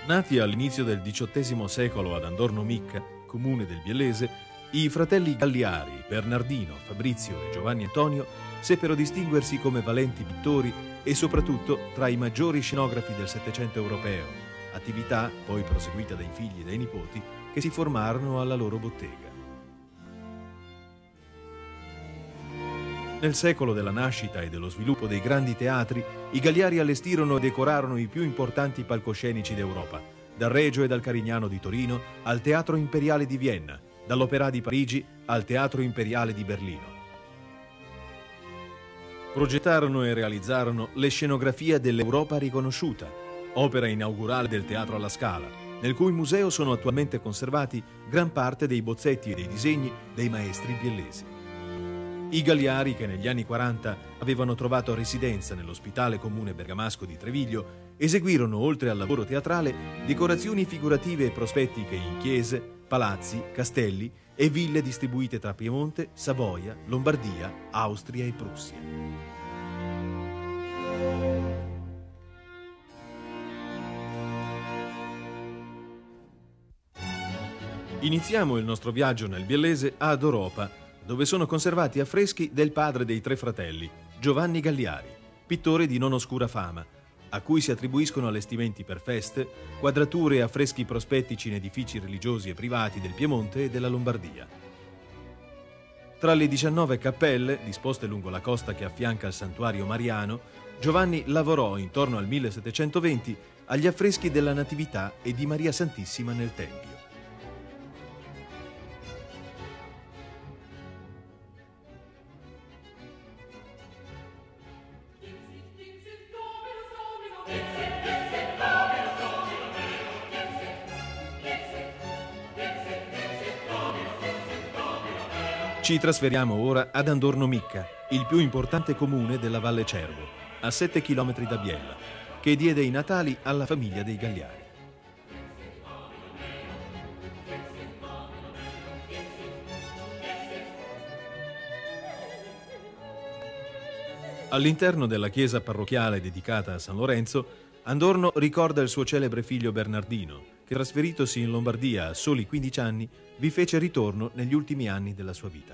Nati all'inizio del XVIII secolo ad Andorno Micca, comune del Biellese, i fratelli Galliari, Bernardino, Fabrizio e Giovanni Antonio, seppero distinguersi come valenti pittori e soprattutto tra i maggiori scenografi del Settecento europeo, attività poi proseguita dai figli e dai nipoti che si formarono alla loro bottega. Nel secolo della nascita e dello sviluppo dei grandi teatri, i Galliari allestirono e decorarono i più importanti palcoscenici d'Europa, dal Regio e dal Carignano di Torino al Teatro Imperiale di Vienna, dall'Opéra di Parigi al Teatro Imperiale di Berlino. Progettarono e realizzarono le scenografie dell'Europa riconosciuta, opera inaugurale del Teatro alla Scala, nel cui museo sono attualmente conservati gran parte dei bozzetti e dei disegni dei maestri biellesi. I Galliari, che negli anni 40 avevano trovato residenza nell'ospitale comune bergamasco di Treviglio, eseguirono, oltre al lavoro teatrale, decorazioni figurative e prospettiche in chiese, palazzi, castelli e ville distribuite tra Piemonte, Savoia, Lombardia, Austria e Prussia. Iniziamo il nostro viaggio nel Biellese ad Oropa, dove sono conservati affreschi del padre dei tre fratelli, Giovanni Galliari, pittore di non oscura fama, a cui si attribuiscono allestimenti per feste, quadrature e affreschi prospettici in edifici religiosi e privati del Piemonte e della Lombardia. Tra le 19 cappelle, disposte lungo la costa che affianca il santuario mariano, Giovanni lavorò intorno al 1720 agli affreschi della Natività e di Maria Santissima nel Tempio. Ci trasferiamo ora ad Andorno Micca, il più importante comune della Valle Cervo, a 7 chilometri da Biella, che diede i natali alla famiglia dei Galliari. All'interno della chiesa parrocchiale dedicata a San Lorenzo, Andorno ricorda il suo celebre figlio Bernardino, che trasferitosi in Lombardia a soli 15 anni, vi fece ritorno negli ultimi anni della sua vita.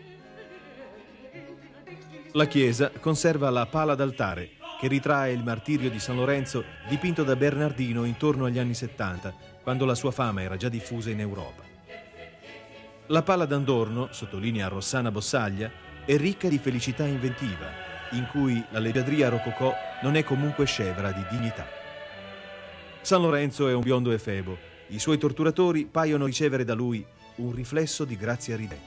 La chiesa conserva la pala d'altare, che ritrae il martirio di San Lorenzo dipinto da Bernardino intorno agli anni 70, quando la sua fama era già diffusa in Europa. La pala d'Andorno, sottolinea Rossana Bossaglia, è ricca di felicità inventiva, in cui la leggiadria rococò non è comunque scevra di dignità. San Lorenzo è un biondo efebo. I suoi torturatori paiono ricevere da lui un riflesso di grazia ridente.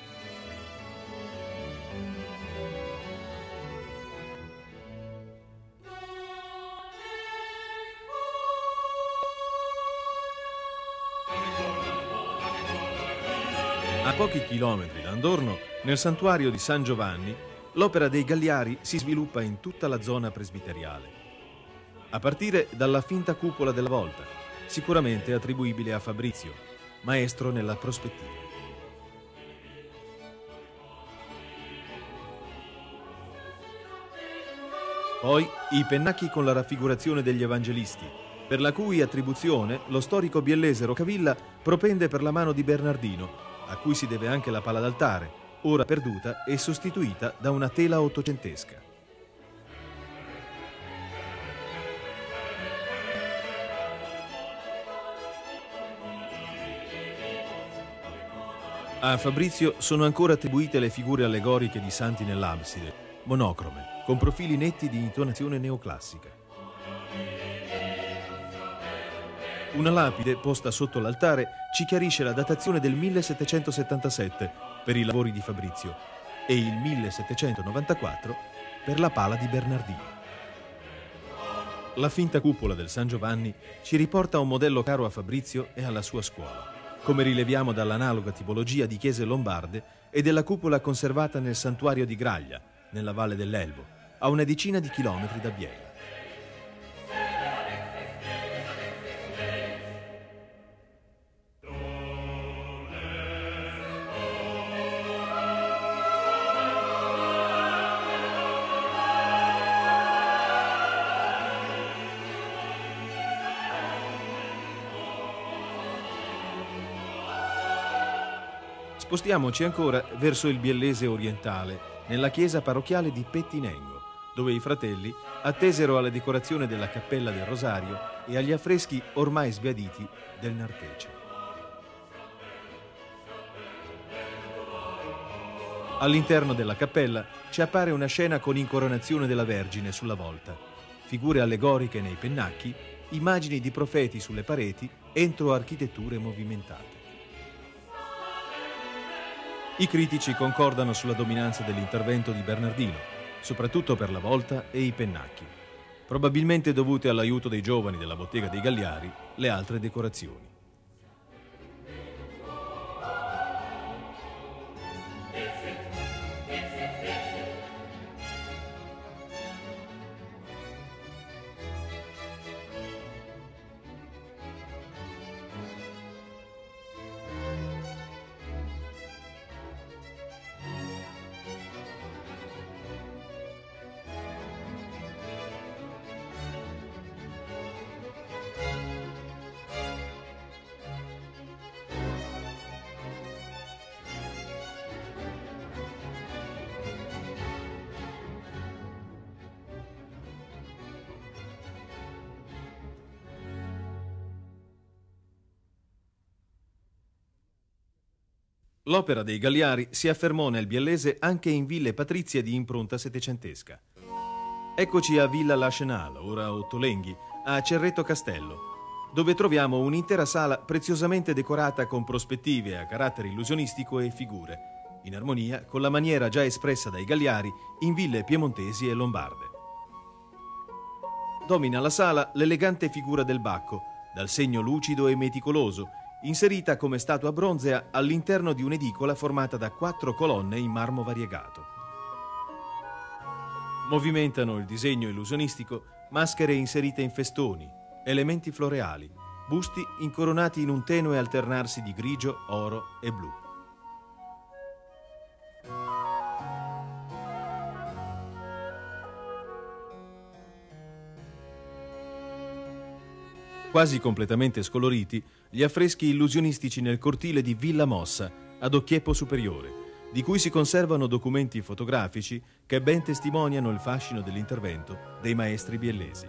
A pochi chilometri da Andorno, nel santuario di San Giovanni, l'opera dei Galliari si sviluppa in tutta la zona presbiteriale, a partire dalla finta cupola della volta, sicuramente attribuibile a Fabrizio, maestro nella prospettiva. Poi i pennacchi con la raffigurazione degli evangelisti, per la cui attribuzione lo storico biellese Rocavilla propende per la mano di Bernardino, a cui si deve anche la pala d'altare, ora perduta e sostituita da una tela ottocentesca. A Fabrizio sono ancora attribuite le figure allegoriche di santi nell'abside, monocrome, con profili netti di intonazione neoclassica. Una lapide posta sotto l'altare ci chiarisce la datazione del 1777 per i lavori di Fabrizio e il 1794 per la pala di Bernardino. La finta cupola del San Giovanni ci riporta a un modello caro a Fabrizio e alla sua scuola, come rileviamo dall'analoga tipologia di chiese lombarde e della cupola conservata nel santuario di Graglia, nella Valle dell'Elbo, a una decina di chilometri da Biella. Spostiamoci ancora verso il Biellese orientale, nella chiesa parrocchiale di Pettinengo, dove i fratelli attesero alla decorazione della Cappella del Rosario e agli affreschi ormai sbiaditi del Nartece. All'interno della cappella ci appare una scena con incoronazione della Vergine sulla volta, figure allegoriche nei pennacchi, immagini di profeti sulle pareti, entro architetture movimentate. I critici concordano sulla dominanza dell'intervento di Bernardino, soprattutto per la volta e i pennacchi, probabilmente dovute all'aiuto dei giovani della bottega dei Gagliari, le altre decorazioni. L'opera dei Gagliari si affermò nel Biellese anche in ville patrizie di impronta settecentesca. Eccoci a Villa La Chenal, ora Ottolenghi, a Cerreto Castello, dove troviamo un'intera sala preziosamente decorata con prospettive a carattere illusionistico e figure, in armonia con la maniera già espressa dai Gagliari in ville piemontesi e lombarde. Domina la sala l'elegante figura del Bacco, dal segno lucido e meticoloso, inserita come statua bronzea all'interno di un'edicola formata da 4 colonne in marmo variegato. Movimentano il disegno illusionistico maschere inserite in festoni, elementi floreali, busti incoronati in un tenue alternarsi di grigio, oro e blu. Quasi completamente scoloriti, gli affreschi illusionistici nel cortile di Villa Mossa, ad Occhieppo Superiore, di cui si conservano documenti fotografici che ben testimoniano il fascino dell'intervento dei maestri biellesi.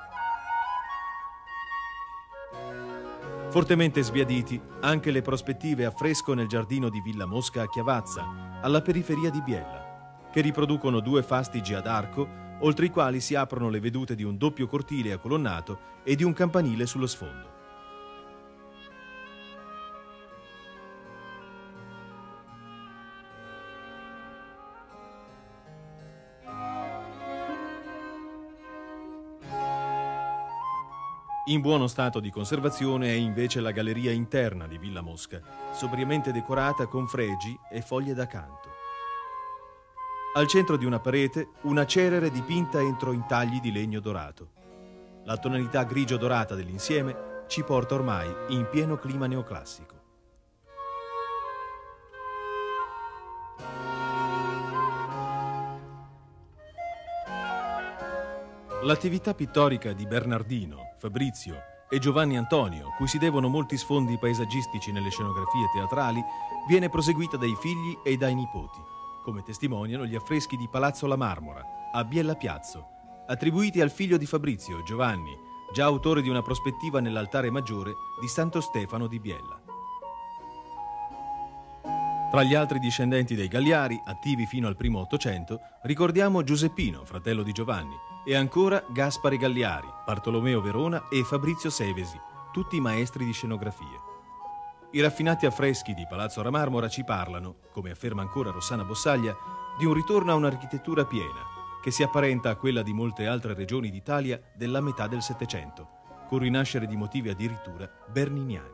Fortemente sbiaditi anche le prospettive a fresco nel giardino di Villa Mosca a Chiavazza, alla periferia di Biella, che riproducono 2 fastigi ad arco, oltre i quali si aprono le vedute di un doppio cortile a colonnato e di un campanile sullo sfondo. In buono stato di conservazione è invece la galleria interna di Villa Mosca, sobriamente decorata con fregi e foglie d'accanto. Al centro di una parete, una cerere dipinta entro intagli di legno dorato. La tonalità grigio-dorata dell'insieme ci porta ormai in pieno clima neoclassico. L'attività pittorica di Bernardino, Fabrizio e Giovanni Antonio, cui si devono molti sfondi paesaggistici nelle scenografie teatrali, viene proseguita dai figli e dai nipoti, come testimoniano gli affreschi di Palazzo La Marmora, a Biella Piazzo, attribuiti al figlio di Fabrizio, Giovanni, già autore di una prospettiva nell'altare maggiore di Santo Stefano di Biella. Tra gli altri discendenti dei Gagliari, attivi fino al primo Ottocento, ricordiamo Giuseppino, fratello di Giovanni, e ancora Gaspare Gagliari, Bartolomeo Verona e Fabrizio Sevesi, tutti maestri di scenografie. I raffinati affreschi di Palazzo La Marmora ci parlano, come afferma ancora Rossana Bossaglia, di un ritorno a un'architettura piena, che si apparenta a quella di molte altre regioni d'Italia della metà del Settecento, con rinascere di motivi addirittura berniniani.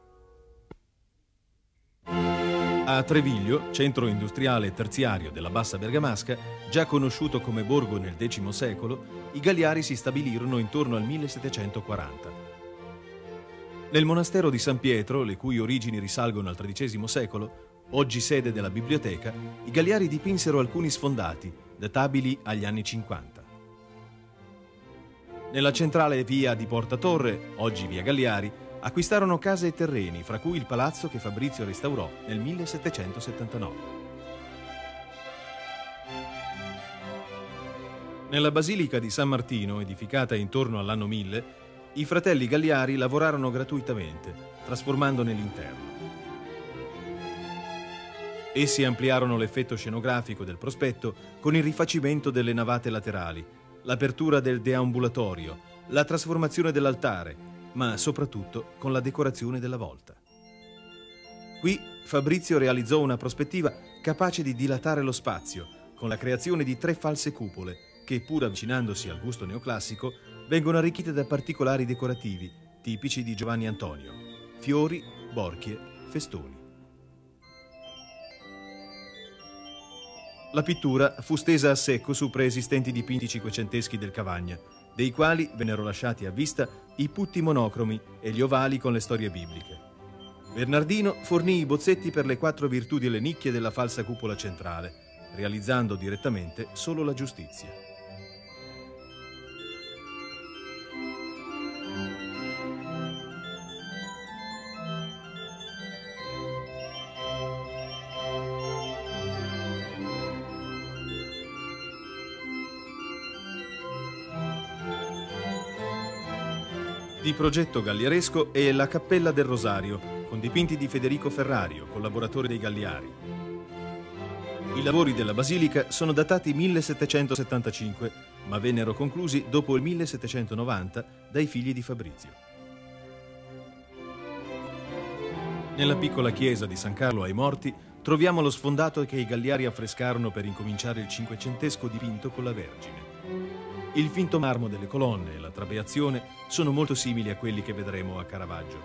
A Treviglio, centro industriale e terziario della Bassa Bergamasca, già conosciuto come borgo nel X secolo, i Gagliari si stabilirono intorno al 1740. Nel monastero di San Pietro, le cui origini risalgono al XIII secolo, oggi sede della biblioteca, i Gagliari dipinsero alcuni sfondati, databili agli anni 50. Nella centrale via di Porta Torre, oggi via Gagliari, acquistarono case e terreni, fra cui il palazzo che Fabrizio restaurò nel 1779. Nella Basilica di San Martino, edificata intorno all'anno 1000, i fratelli Galliari lavorarono gratuitamente, trasformandone l'interno. Essi ampliarono l'effetto scenografico del prospetto con il rifacimento delle navate laterali, l'apertura del deambulatorio, la trasformazione dell'altare, ma soprattutto con la decorazione della volta. Qui Fabrizio realizzò una prospettiva capace di dilatare lo spazio, con la creazione di 3 false cupole, che, pur avvicinandosi al gusto neoclassico, vengono arricchite da particolari decorativi, tipici di Giovanni Antonio: fiori, borchie, festoni. La pittura fu stesa a secco su preesistenti dipinti cinquecenteschi del Cavagna, dei quali vennero lasciati a vista i putti monocromi e gli ovali con le storie bibliche. Bernardino fornì i bozzetti per le 4 virtù delle nicchie della falsa cupola centrale, realizzando direttamente solo la giustizia. Di progetto gagliaresco è la Cappella del Rosario, con dipinti di Federico Ferrario, collaboratore dei Galliari. I lavori della basilica sono datati 1775, ma vennero conclusi dopo il 1790 dai figli di Fabrizio. Nella piccola chiesa di San Carlo ai Morti troviamo lo sfondato che i Galliari affrescarono per incominciare il cinquecentesco dipinto con la Vergine. Il finto marmo delle colonne e la trabeazione sono molto simili a quelli che vedremo a Caravaggio.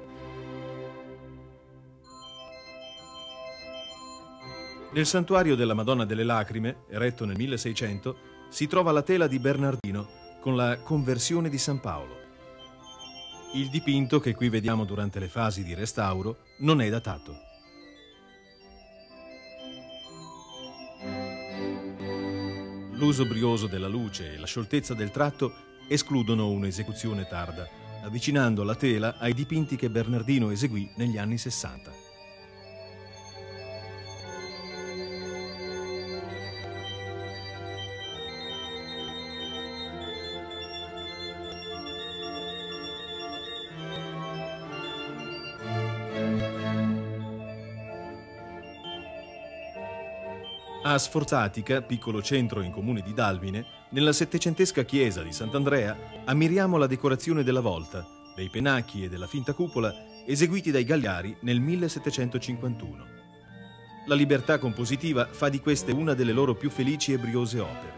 Nel santuario della Madonna delle Lacrime, eretto nel 1600, si trova la tela di Bernardino con la Conversione di San Paolo. Il dipinto che qui vediamo durante le fasi di restauro non è datato. L'uso brioso della luce e la scioltezza del tratto escludono un'esecuzione tarda, avvicinando la tela ai dipinti che Bernardino eseguì negli anni 60. A Sforzatica, piccolo centro in comune di Dalmine, nella settecentesca chiesa di Sant'Andrea, ammiriamo la decorazione della volta, dei pennacchi e della finta cupola eseguiti dai Galliari nel 1751. La libertà compositiva fa di queste una delle loro più felici e briose opere.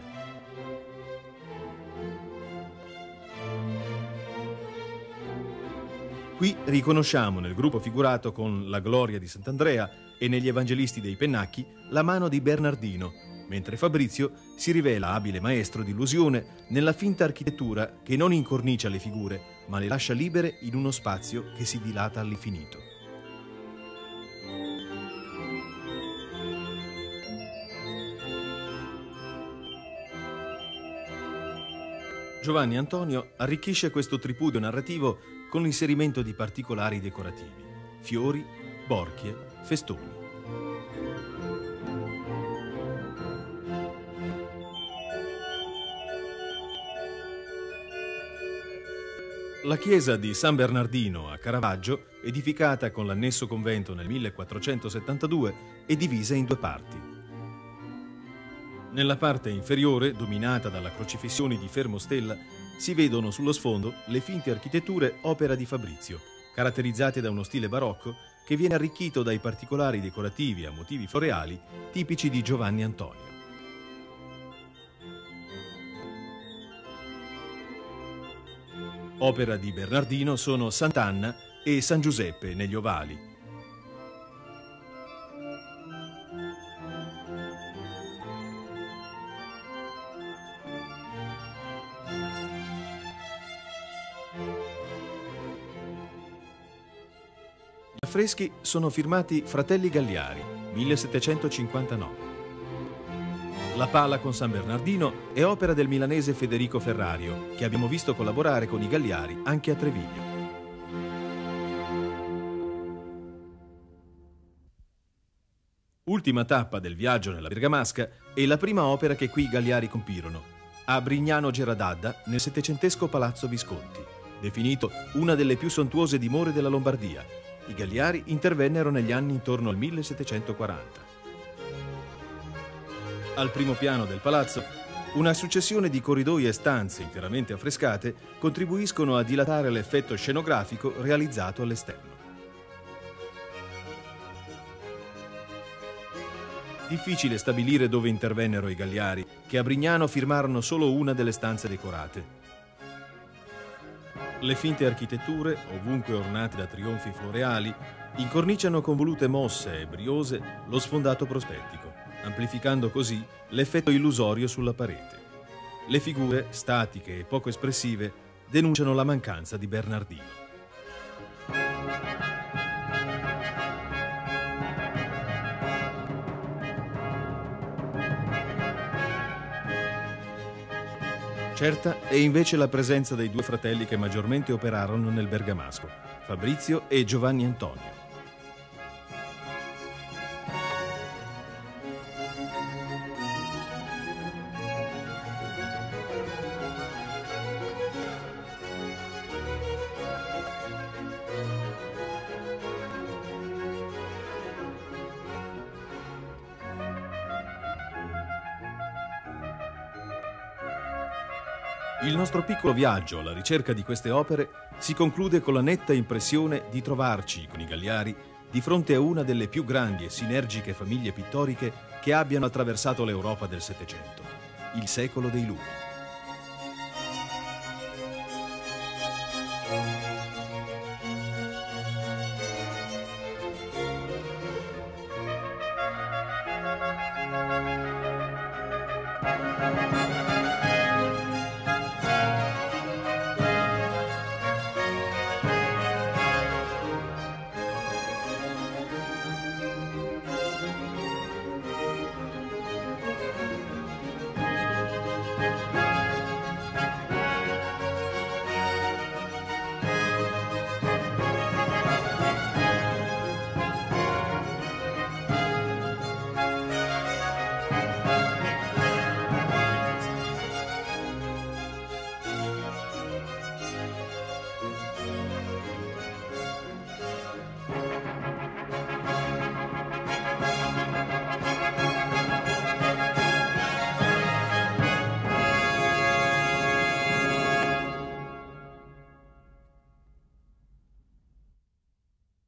Qui riconosciamo nel gruppo figurato con la Gloria di Sant'Andrea e negli Evangelisti dei Pennacchi la mano di Bernardino, mentre Fabrizio si rivela abile maestro di illusione nella finta architettura che non incornicia le figure, ma le lascia libere in uno spazio che si dilata all'infinito. Giovanni Antonio arricchisce questo tripudio narrativo con l'inserimento di particolari decorativi: fiori, borchie, festoni. La chiesa di San Bernardino a Caravaggio, edificata con l'annesso convento nel 1472, è divisa in 2 parti. Nella parte inferiore, dominata dalla crocifissione di Fermostella, si vedono sullo sfondo le finte architetture opera di Fabrizio, caratterizzate da uno stile barocco che viene arricchito dai particolari decorativi a motivi floreali tipici di Giovanni Antonio. Opera di Bernardino sono Sant'Anna e San Giuseppe negli ovali. Gli affreschi sono firmati Fratelli Galliari, 1759. La pala con San Bernardino è opera del milanese Federico Ferrario, che abbiamo visto collaborare con i Galliari anche a Treviglio. L'ultima tappa del viaggio nella Bergamasca è la prima opera che qui i Gagliari compirono, a Brignano Geradadda, nel settecentesco Palazzo Visconti, definito una delle più sontuose dimore della Lombardia. I Gagliari intervennero negli anni intorno al 1740. Al primo piano del palazzo, una successione di corridoi e stanze interamente affrescate contribuiscono a dilatare l'effetto scenografico realizzato all'esterno. Difficile stabilire dove intervennero i Gagliari, che a Brignano firmarono solo una delle stanze decorate. Le finte architetture, ovunque ornate da trionfi floreali, incorniciano con volute mosse e briose lo sfondato prospettico, amplificando così l'effetto illusorio sulla parete. Le figure, statiche e poco espressive, denunciano la mancanza di Bernardino. Certa è invece la presenza dei due fratelli che maggiormente operarono nel bergamasco, Fabrizio e Giovanni Antonio. Il nostro piccolo viaggio alla ricerca di queste opere si conclude con la netta impressione di trovarci, con i Gagliari, di fronte a una delle più grandi e sinergiche famiglie pittoriche che abbiano attraversato l'Europa del Settecento, il secolo dei lumi.